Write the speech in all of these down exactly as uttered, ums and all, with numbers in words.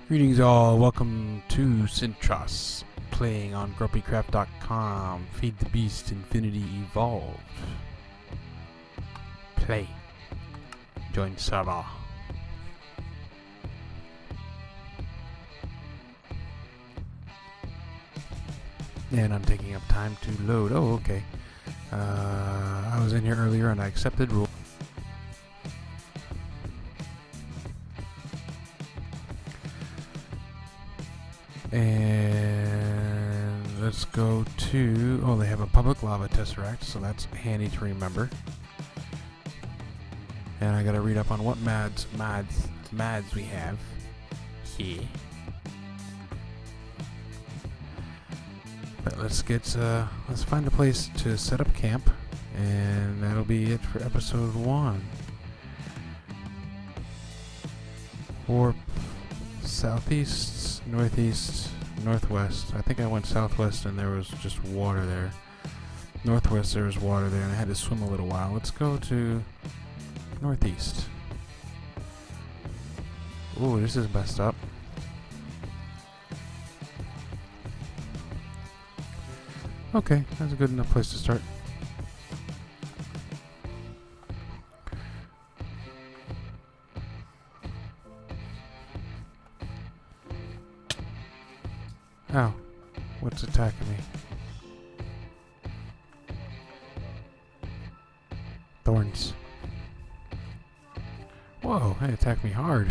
Greetings all, welcome to Sintros, playing on grumpy craft dot com, Feed the Beast Infinity Evolved. Play. Join server. And I'm taking up time to load. Oh, okay. Uh, I was in here earlier and I accepted rule. And let's go to, oh, they have a public lava tesseract, so that's handy to remember. And I gotta read up on what mads, mads, mads we have here. But let's get, uh, let's find a place to set up camp, and that'll be it for episode one. Or southeast, northeast, northwest. I think I went southwest and there was just water there. Northwest there was water there and I had to swim a little while. Let's go to northeast. Ooh, this is messed up. Okay, that's a good enough place to start. Ow. What's attacking me? Thorns. Whoa, they attacked me hard.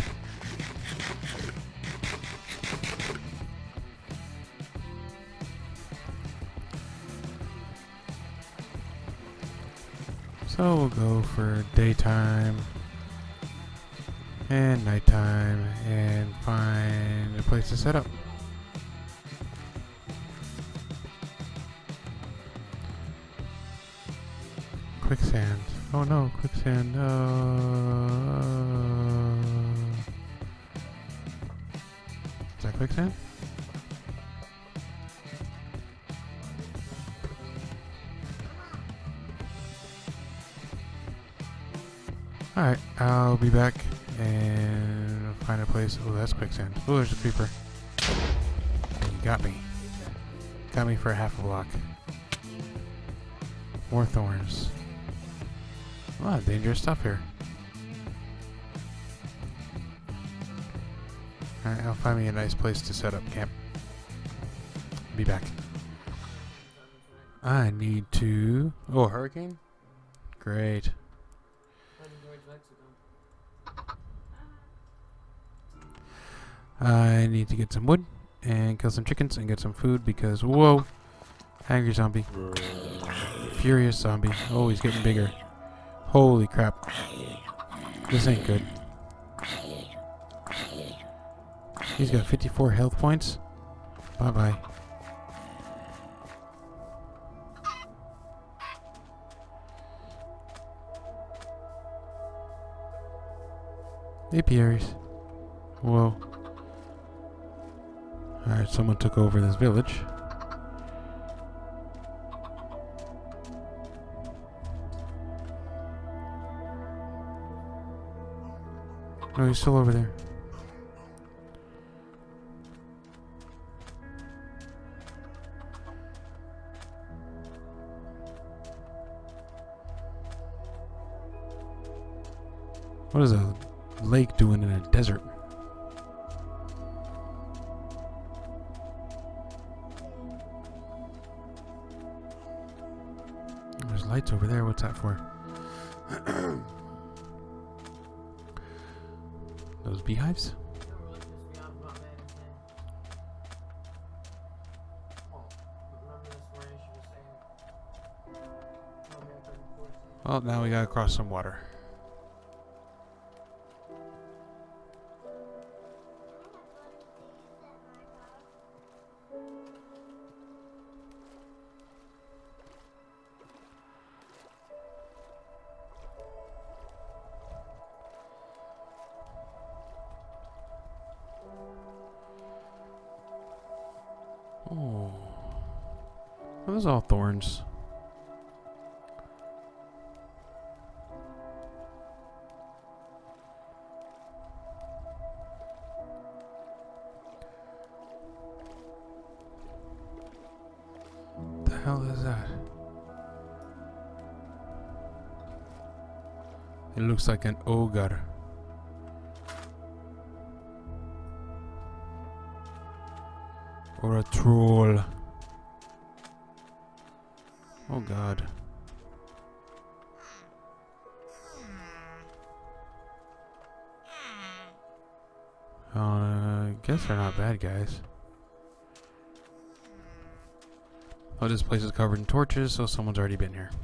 So we'll go for daytime and nighttime and find a place to set up. Quicksand. Oh no, quicksand. Uh, is that quicksand? Alright, I'll be back and find a place. Oh, that's quicksand. Oh, there's a creeper. You got me. Got me for a half a block. More thorns. A lot of dangerous stuff here. Alright, I'll find me a nice place to set up camp. Be back. I need to... Oh, hurricane? Great. I need to get some wood and kill some chickens and get some food because... Whoa! Angry zombie. Furious zombie. Oh, he's getting bigger. Holy crap. This ain't good. He's got fifty-four health points. Bye-bye. Apiaries. Whoa. Alright, someone took over this village. No, he's still over there. What is a lake doing in a desert? There's lights over there. What's that for? Those beehives? Well, now we gotta cross some water. Oh. Are those all thorns? hell is that? It looks like an ogre. Or a troll. Oh god. Uh, I guess they're not bad guys. Oh, this place is covered in torches, so someone's already been here.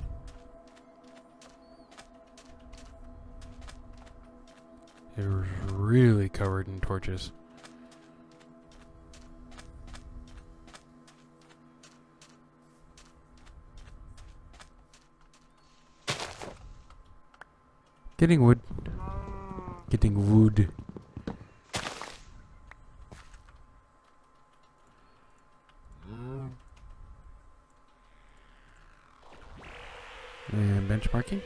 It was really covered in torches. Getting wood. Getting wood. And benchmarking.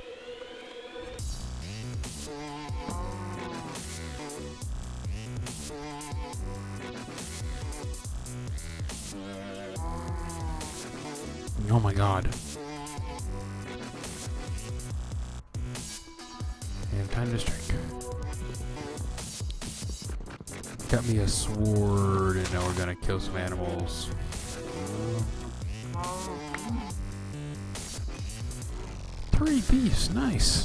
Oh my god. And time to strike. Got me a sword, and now we're gonna kill some animals. Three beefs, nice.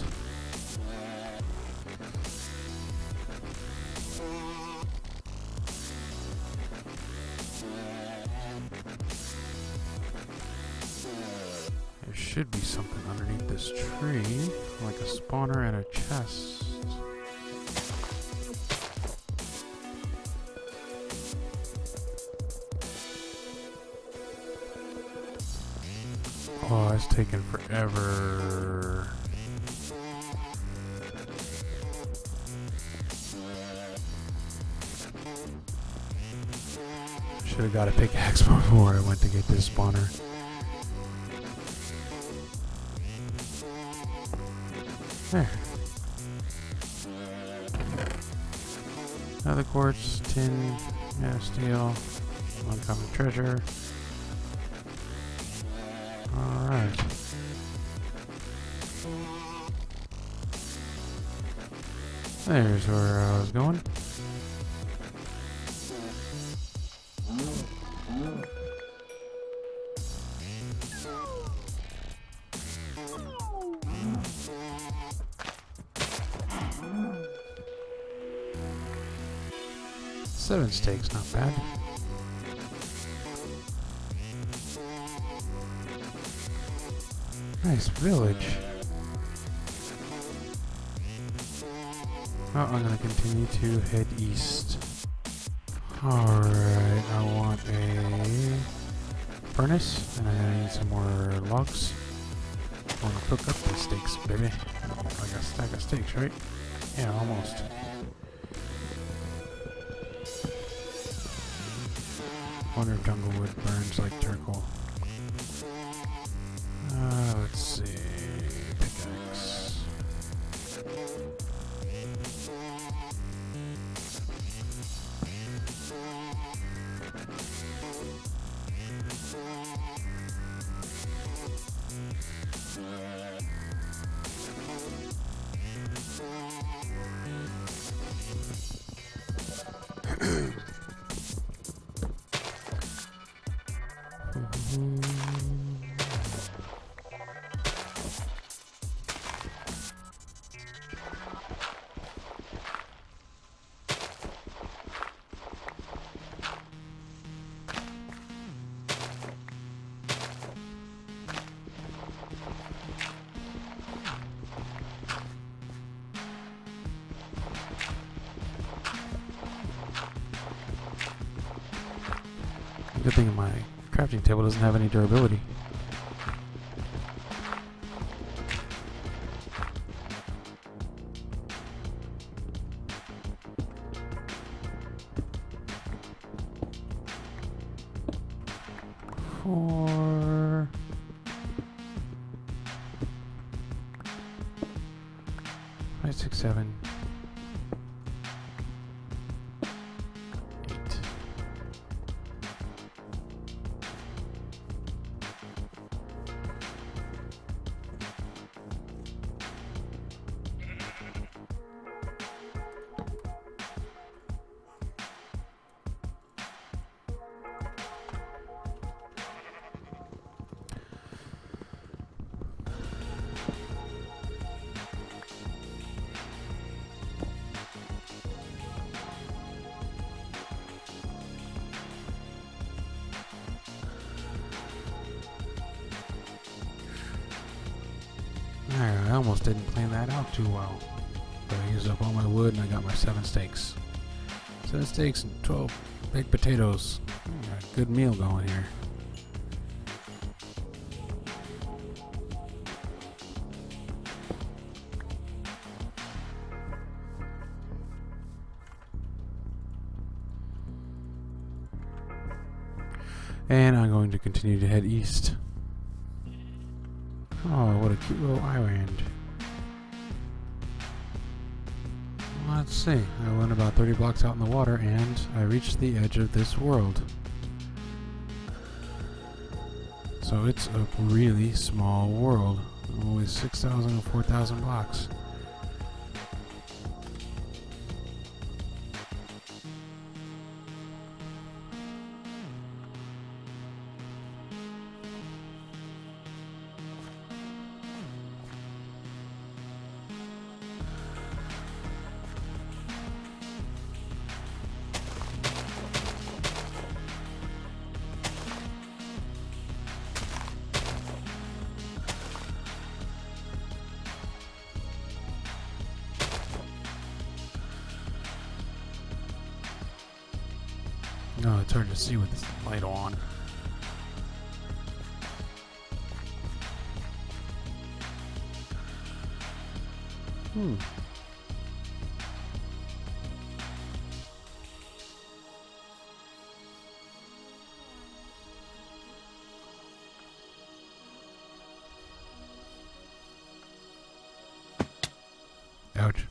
There should be something underneath this tree, like a spawner and a chest. Oh, it's taking forever. Should have got a pickaxe before I went to get this spawner. There. Another quartz, tin, yeah, steel, uncommon treasure. Alright. There's where I was going. Seven steaks, not bad. Nice village. Oh, I'm gonna continue to head east. Alright, I want a furnace, and I need some more logs. I wanna cook up these steaks, baby. Like a stack of steaks, right? Yeah, almost. Wonder if jungle wood burns like charcoal. Uh, let's see. Pickaxe. Good thing my crafting table doesn't have any durability. Four. Five, six, seven. Alright, I almost didn't plan that out too well. But I used up all my wood and I got my seven steaks. Seven steaks and twelve baked potatoes. Got a good meal going here. And I'm going to continue to head east. Oh, what a cute little island. Let's see. I went about thirty blocks out in the water and I reached the edge of this world. So it's a really small world. Only six thousand or four thousand blocks. No, it's hard to see with this light on. Hmm. Ouch.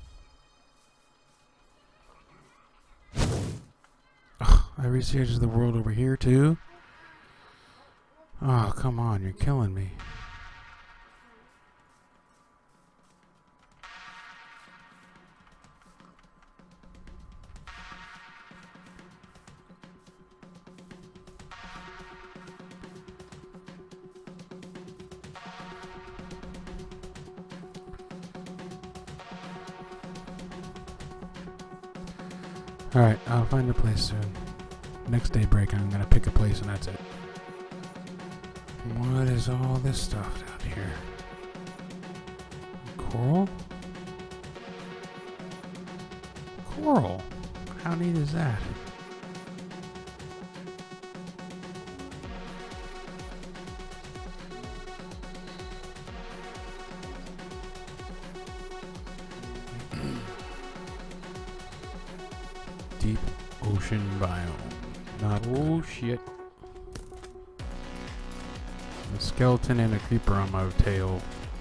I reached the edge of the world over here too. Oh, come on, you're killing me. Alright, I'll find a place soon. Next day break, I'm gonna pick a place and that's it. What is all this stuff down here? Coral? Coral? How neat is that? Deep ocean biome. Not oh shit. A skeleton and a creeper on my tail.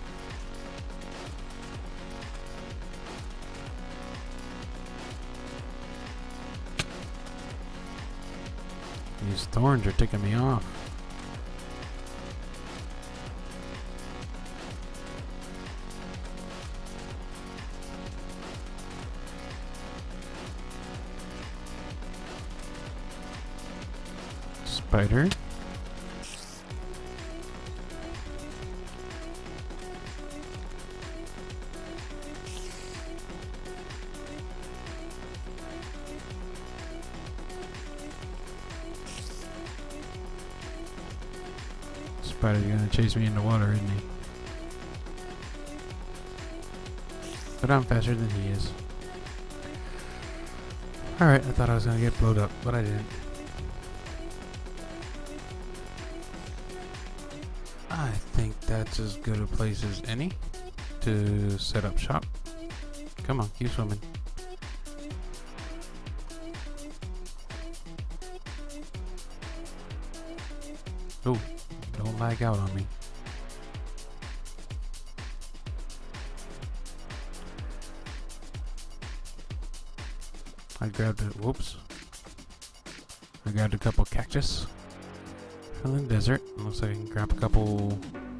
These thorns are ticking me off. Spider. Spider's gonna chase me in the water, isn't he? But I'm faster than he is. Alright, I thought I was gonna get blowed up, but I didn't. I think that's as good a place as any to set up shop. Come on, keep swimming. Oh, don't lag out on me. I grabbed a, whoops. I grabbed a couple cactus from the desert. Looks like I can grab a couple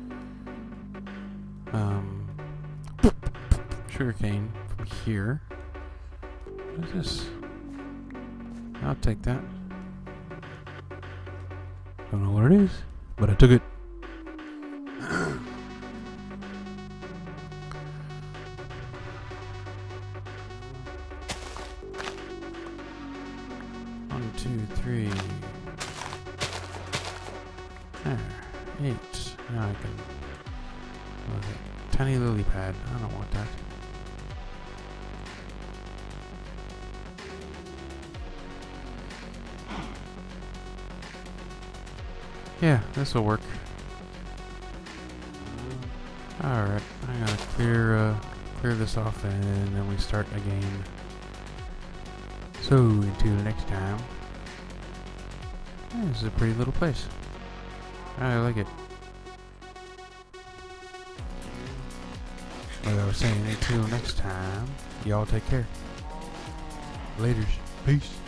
um, sugarcane from here. What is this? I'll take that. Don't know what it is, but I took it. One, two, three. There. Eight. Now I can. What was it? tiny lily pad. I don't want that. Yeah, this will work. Alright, I'm gonna clear uh, clear this off and then we start again. So until next time. Yeah, this is a pretty little place. I like it. Like I was saying, until next time, y'all take care. Laters. Peace.